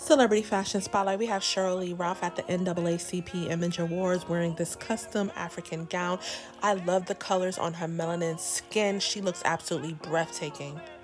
Celebrity Fashion Spotlight. We have Shirley Ralph at the NAACP Image Awards wearing this custom African gown. I love the colors on her melanin skin. She looks absolutely breathtaking.